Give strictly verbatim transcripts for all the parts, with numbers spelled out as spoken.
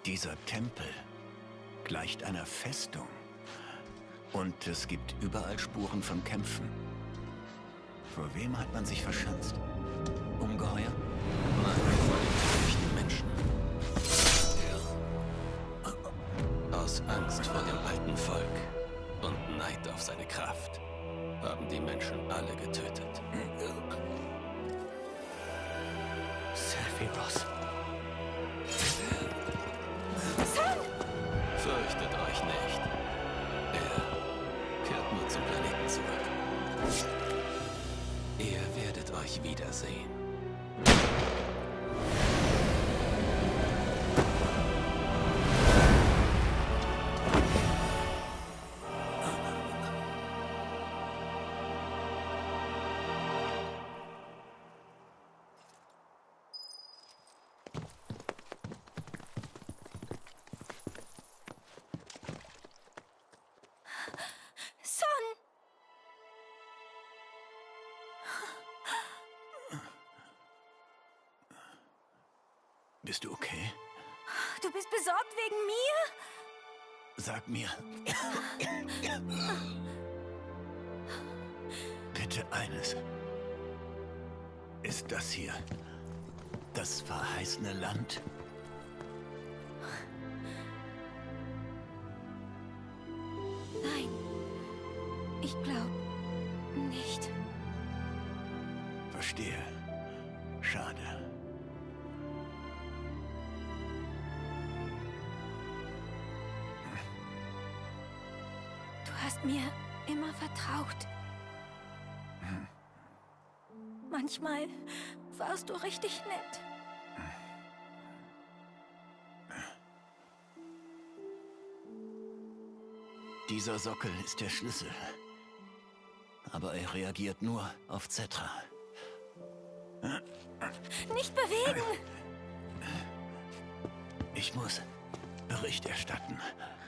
Dieser Tempel gleicht einer Festung. Und es gibt überall Spuren von Kämpfen. Vor wem hat man sich verschanzt? Ungeheuer? Nein, vor den tödlichen Menschen. Ja. Aus Angst vor dem alten Volk und Neid auf seine Kraft haben die Menschen alle getötet. Sephiroth. Son! Fürchtet euch nicht. Er kehrt nur zum Planeten zurück. Ihr werdet euch wiedersehen. Bist du okay? Du bist besorgt wegen mir? Sag mir. Bitte eines. Ist das hier das verheißene Land? Nein. Ich glaube nicht. Verstehe. Schade. Du hast mir immer vertraut. Hm. Manchmal warst du richtig nett. Dieser Sockel ist der Schlüssel. Aber er reagiert nur auf Cetra. Nicht bewegen! Ich muss Bericht erstatten.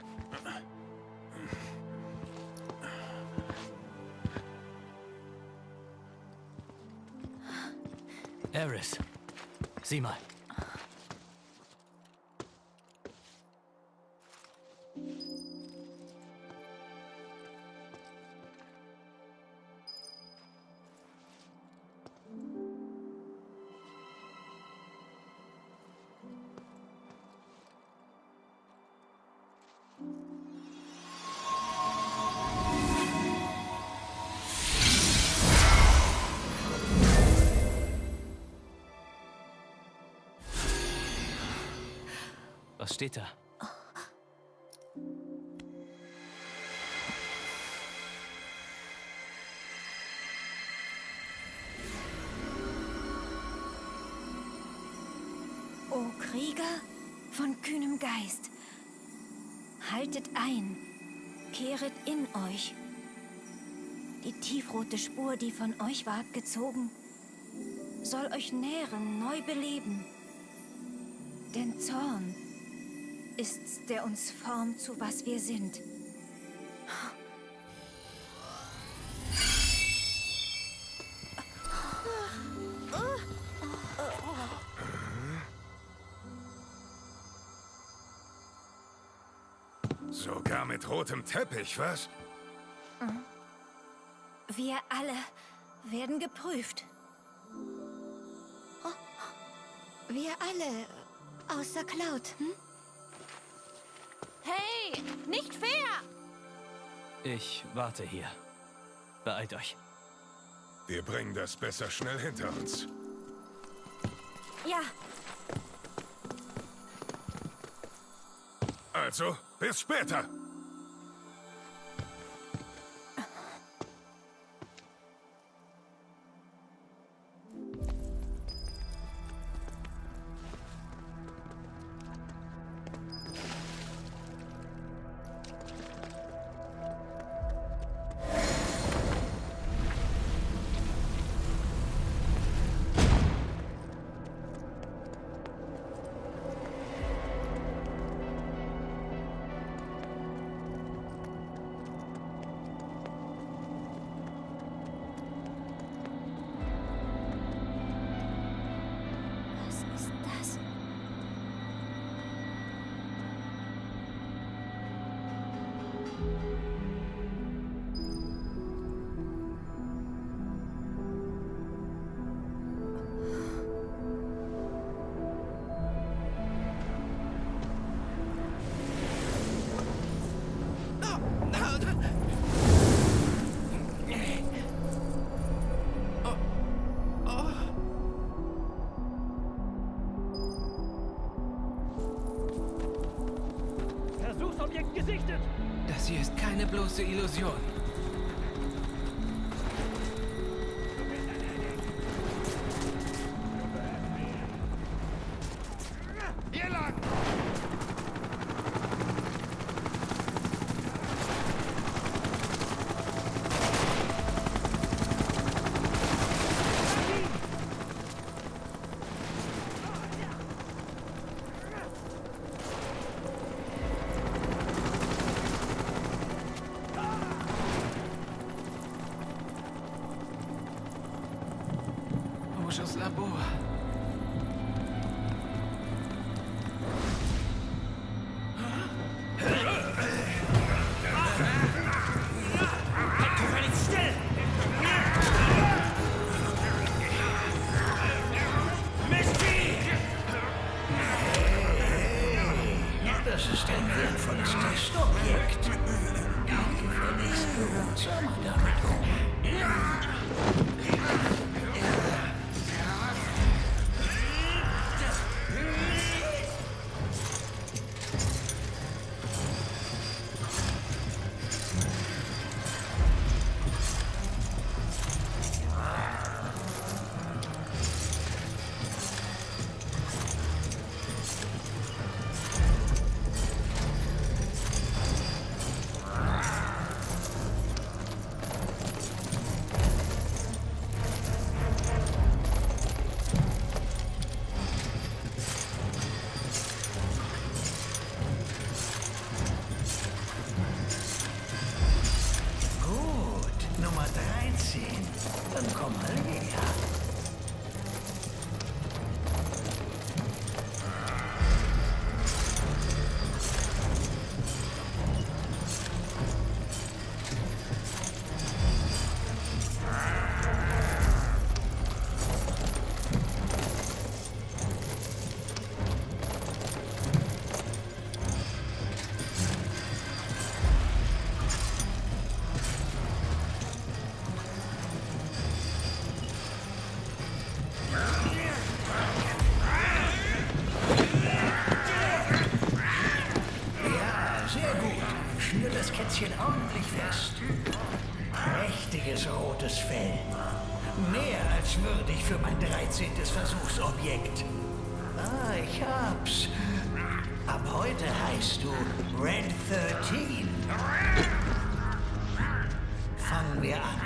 Aeris, sieh mal. Was steht da? O Krieger von kühnem Geist, haltet ein, kehret in euch. Die tiefrote Spur, die von euch ward gezogen, soll euch nähren, neu beleben. Denn Zorn ist's, der uns formt zu was wir sind. Sogar mit rotem Teppich, was? Wir alle werden geprüft. Wir alle, außer Cloud, hm? Hey, nicht fair! Ich warte hier. Beeilt euch. Wir bringen das besser schnell hinter uns. Ja, Also, bis später! hier ist keine bloße Illusion. Hier lang! Oshos Labor. Das ist ein wertvolles Testobjekt. Gefälligst behutsam damit um. Nummer dreizehn. Dann komm mal her. Das Kätzchen ordentlich fest. Prächtiges rotes Fell. Mehr als würdig für mein dreizehntes Versuchsobjekt. Ah, ich hab's. Ab heute heißt du Red dreizehn. Fangen wir an.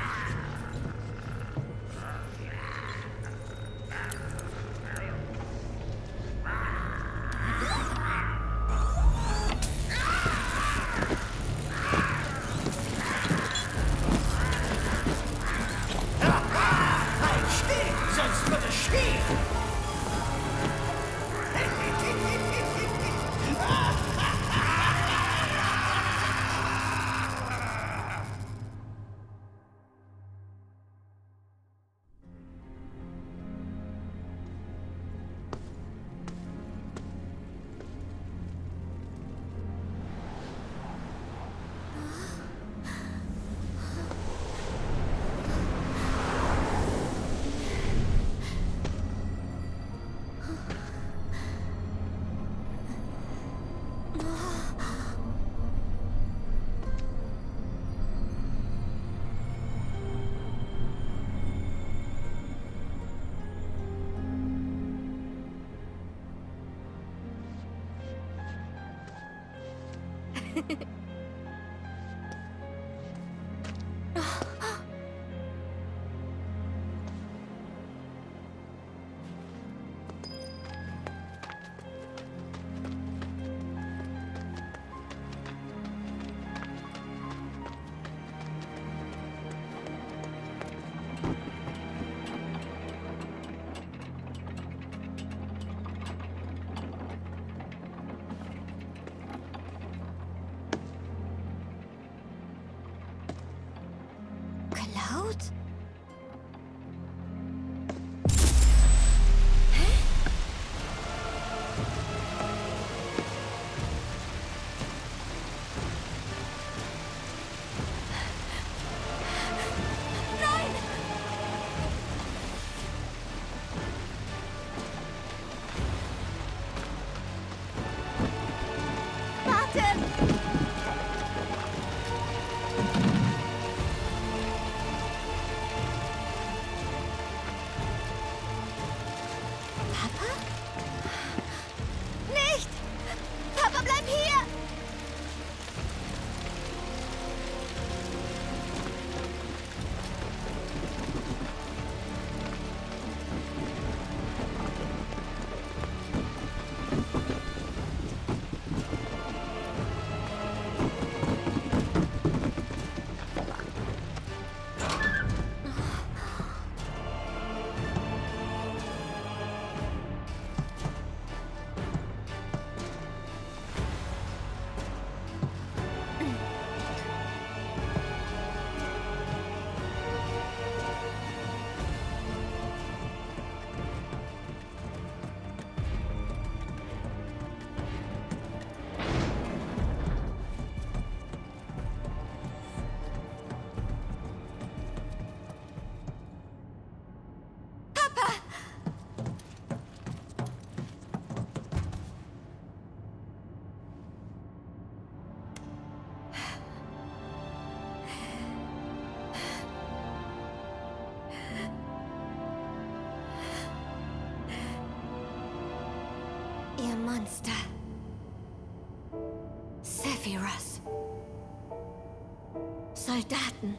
Soldaten.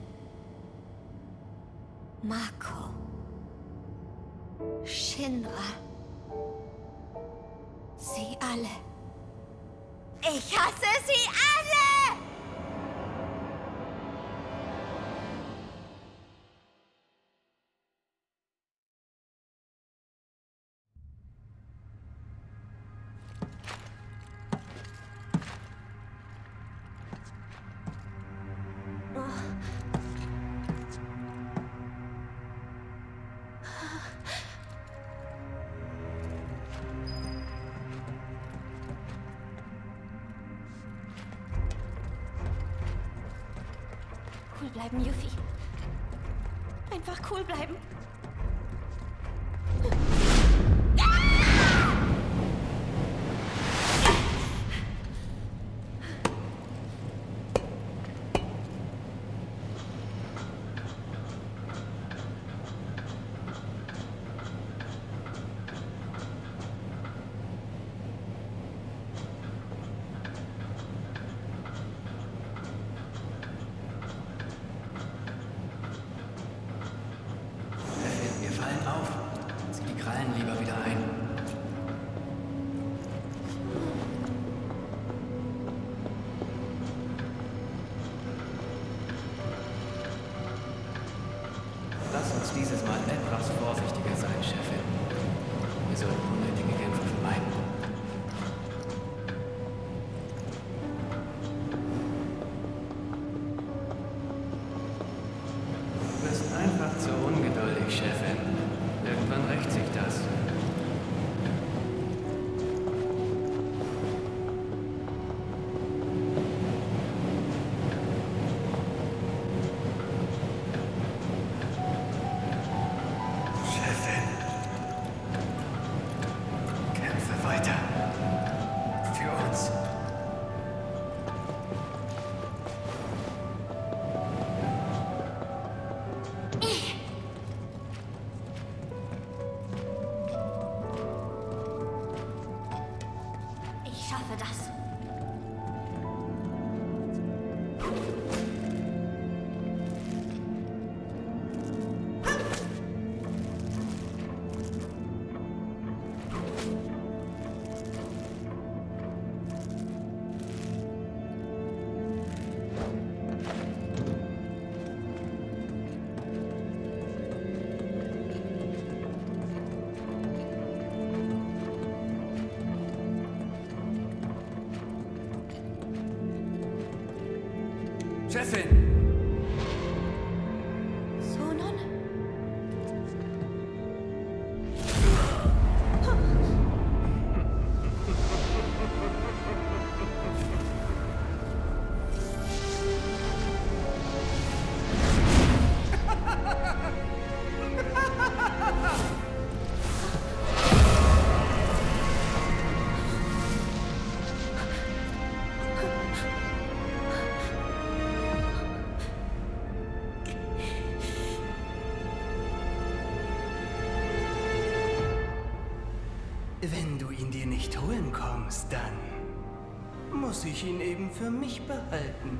Mako. Shinra. Sie alle. Ich hasse sie alle! Cool bleiben, Yuffie. Einfach cool bleiben. Dieses Mal etwas vorsichtiger sein, Chefin. Wir sollten unnötige Kämpfe vermeiden. Du bist einfach zu ungeduldig, Chefin. Irgendwann rächt sich das. Ich schaffe das. Chefin! Sonon? Wenn du ihn dir nicht holen kommst, dann muss ich ihn eben für mich behalten.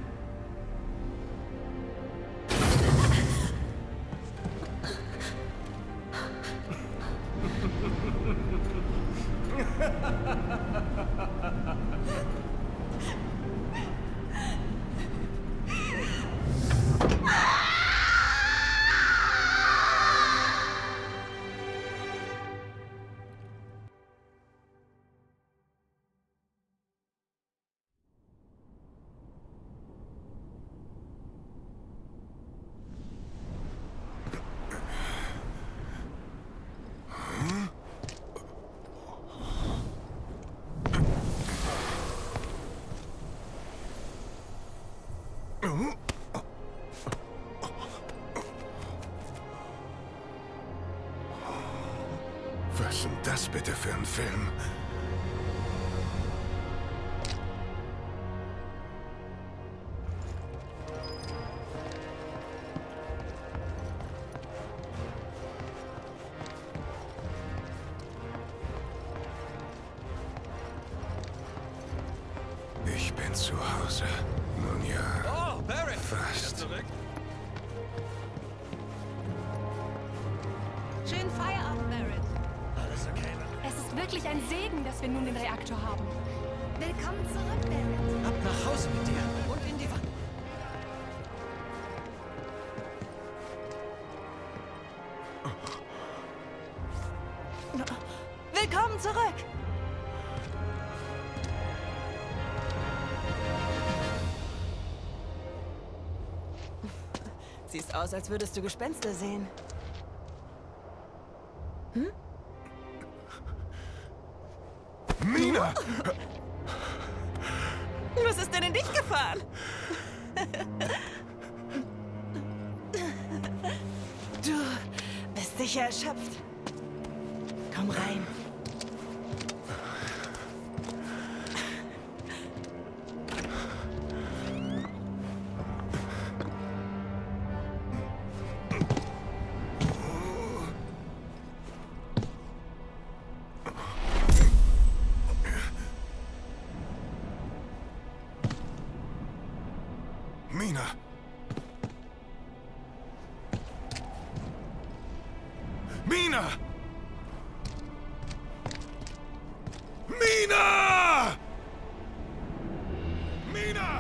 Was ist denn das bitte für ein Film? Ich bin zu Hause. Nun ja. Oh! Barrett! Fast. Zurück. Schönen Feierabend, Barrett. Alles okay? Es ist wirklich ein Segen, dass wir nun den Reaktor haben. Willkommen zurück, Barrett. Ab nach Hause mit dir und in die Wand. Willkommen zurück. Siehst aus, als würdest du Gespenster sehen. Hm? Mina! Was ist denn in dich gefahren? Du bist sicher erschöpft. Komm rein. Mina! Mina! Mina! Mina!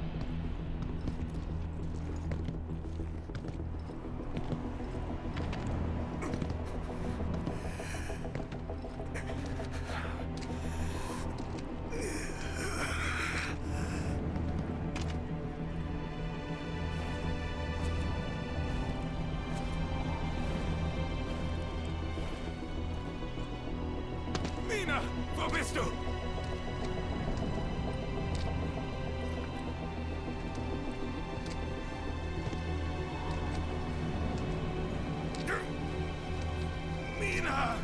Mina, wo bist du? Mina!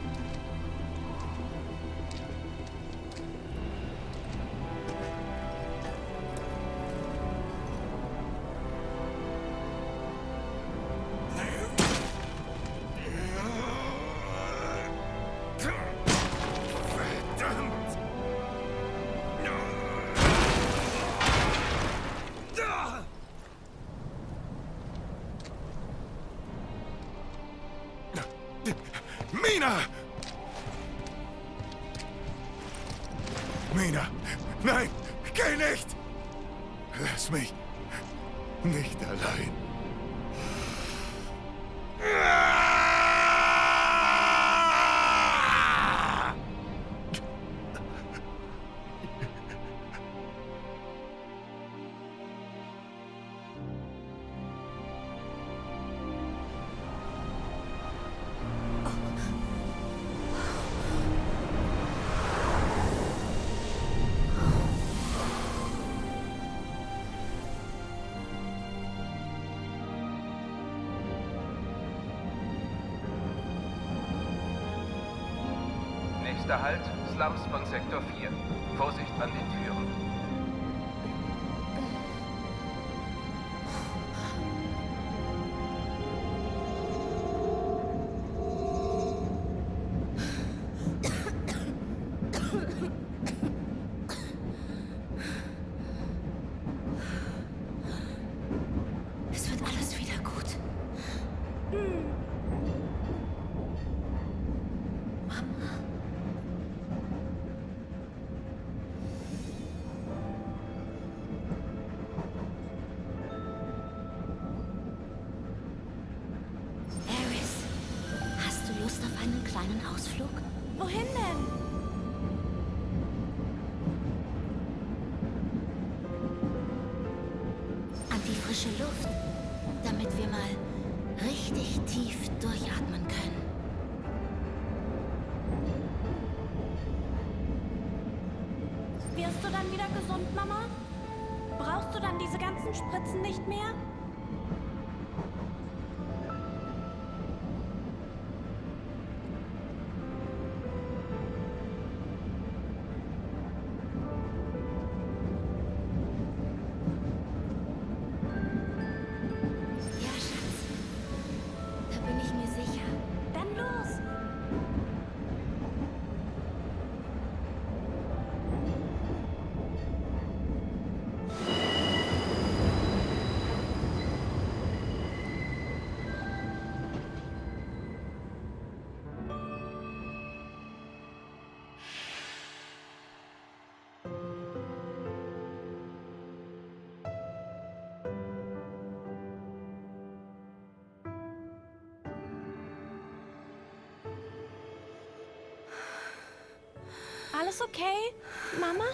Verdammt! Mina! Mina! Nein! Geh nicht! Lass mich nicht allein. Nächster Halt, Slums von Sektor vier. Vorsicht an den Türen. Es wird alles wieder gut. Eris, hast du Lust auf einen kleinen Ausflug? Wohin denn? An die frische Luft, damit wir mal richtig tief durchatmen können. Wirst du dann wieder gesund, Mama? Brauchst du dann diese ganzen Spritzen nicht mehr? Ja, Schatz. Da bin ich mir sicher. Dann los! Alles okay, Mama?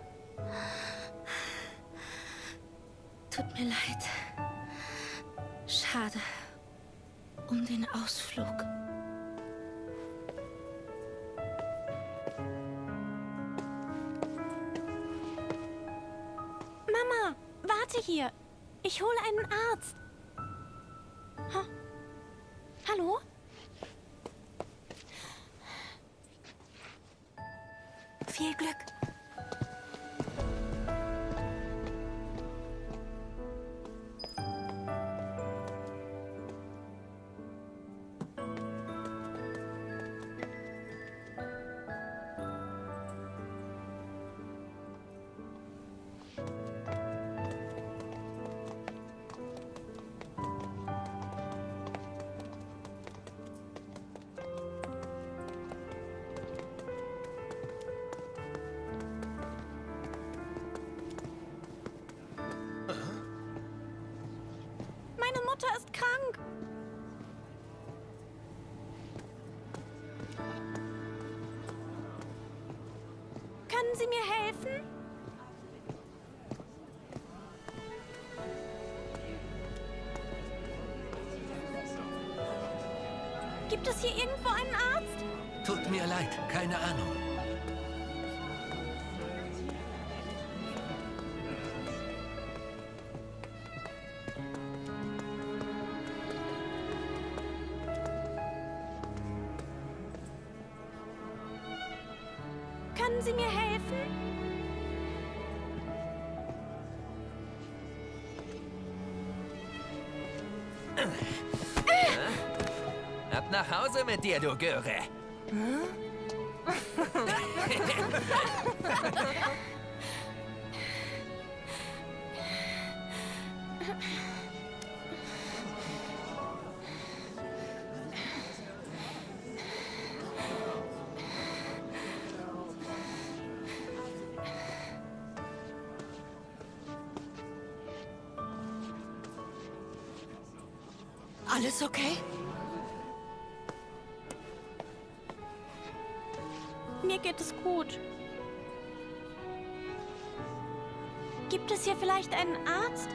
Tut mir leid. Schade um den Ausflug. Mama, warte hier. Ich hole einen Arzt. Ha? Hallo? Viel Glück. Meine Mutter ist krank. Können Sie mir helfen? Gibt es hier irgendwo einen Arzt? Tut mir leid, keine Ahnung. Können Sie mir helfen? Ab nach Hause mit dir, du Göre. Alles okay? Mir geht es gut. Gibt es hier vielleicht einen Arzt?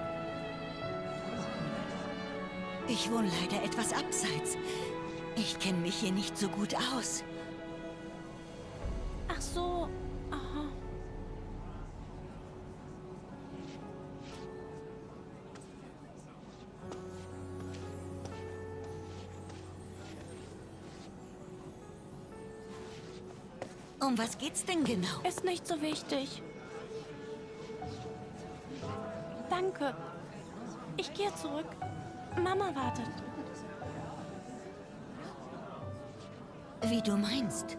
Ich wohne leider etwas abseits. Ich kenne mich hier nicht so gut aus. Ach so. Aha. Um was geht's denn genau? Ist nicht so wichtig. Danke. Ich gehe zurück. Mama wartet. Wie du meinst.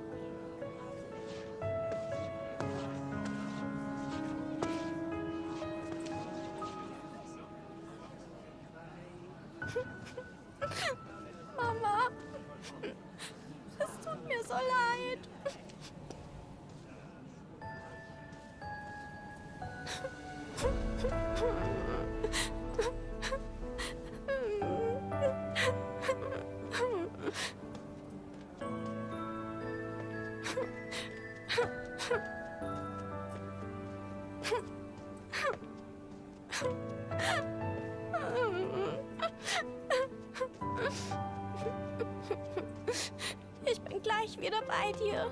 Mama, es tut mir so leid. Ich bin gleich wieder bei dir.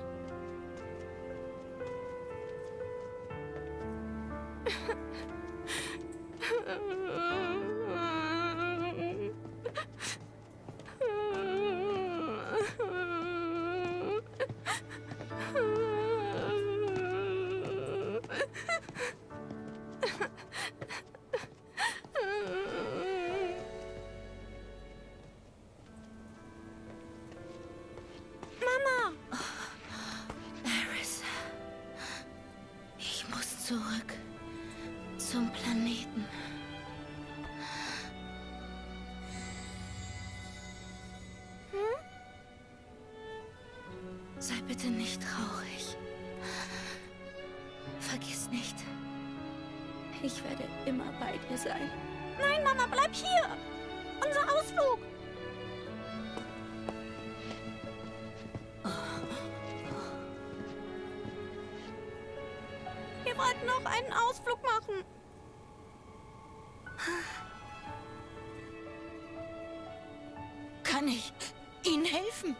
Mama! Eris, ich muss zurück zum Planeten. Hm? Sei bitte nicht traurig. Vergiss nicht, ich werde immer bei dir sein. Nein, Mama, bleib hier! Unser Ausflug! wollten noch einen Ausflug machen. Kann ich Ihnen helfen?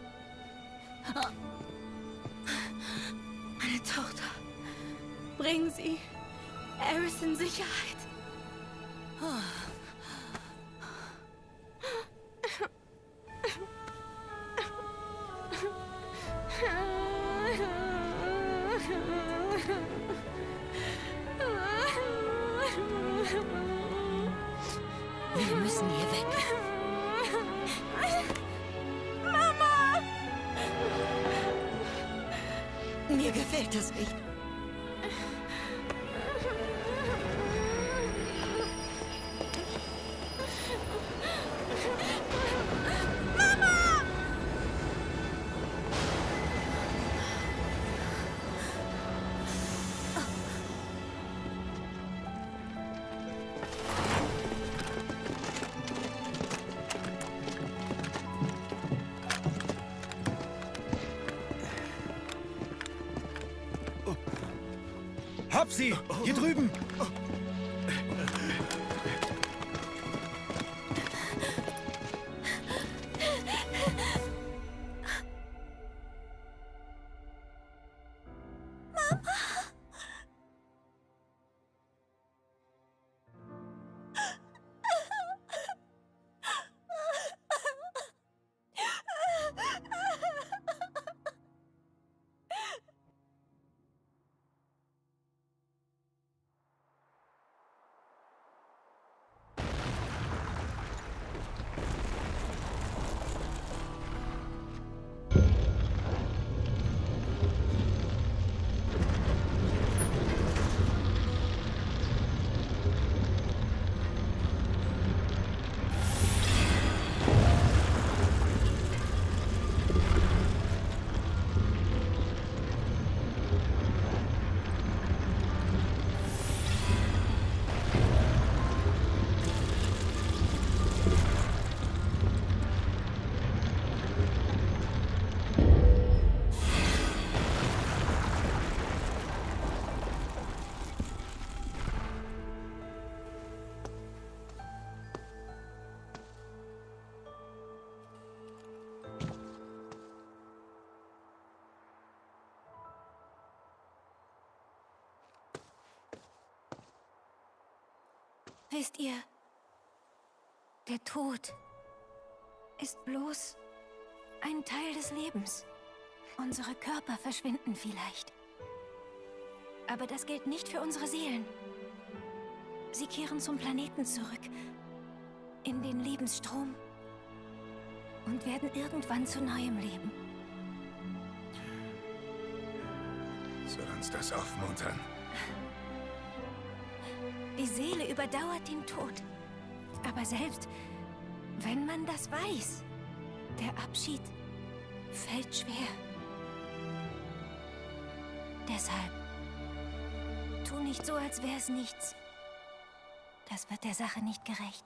Meine Tochter. Bringen Sie Eris in Sicherheit. Wir müssen hier weg. Mama! Mir gefällt das nicht. Hab sie! Hier drüben! Wisst ihr, der Tod ist bloß ein Teil des Lebens. Unsere Körper verschwinden vielleicht. Aber das gilt nicht für unsere Seelen. Sie kehren zum Planeten zurück, in den Lebensstrom und werden irgendwann zu neuem Leben. Soll uns das aufmuntern? Die Seele überdauert den Tod. Aber selbst wenn man das weiß, der Abschied fällt schwer. Deshalb, tu nicht so, als wäre es nichts. Das wird der Sache nicht gerecht.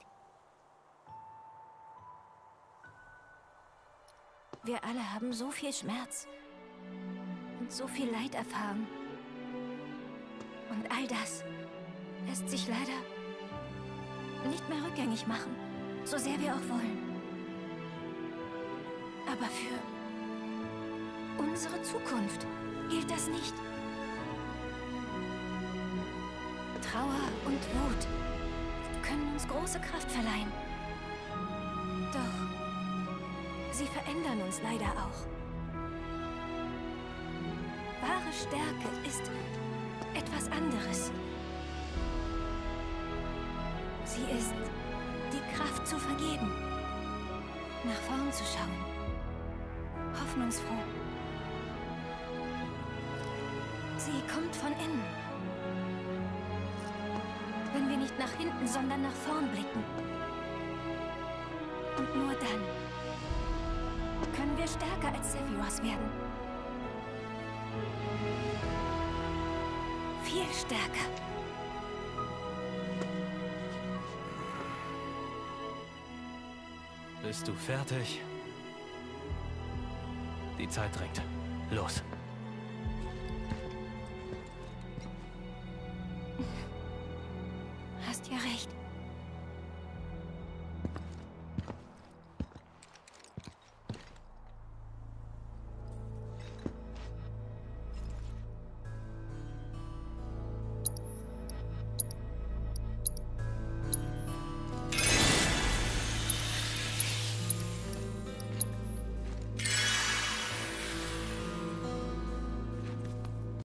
Wir alle haben so viel Schmerz und so viel Leid erfahren. Und all das lässt sich leider nicht mehr rückgängig machen, so sehr wir auch wollen. Aber für unsere Zukunft gilt das nicht. Trauer und Wut können uns große Kraft verleihen. Doch sie verändern uns leider auch. Wahre Stärke ist etwas anderes. Sie ist die Kraft zu vergeben, nach vorn zu schauen, hoffnungsfroh. Sie kommt von innen. Wenn wir nicht nach hinten, sondern nach vorn blicken. Und nur dann können wir stärker als Sephiroth werden. Viel stärker. Bist du fertig? Die Zeit drängt. Los.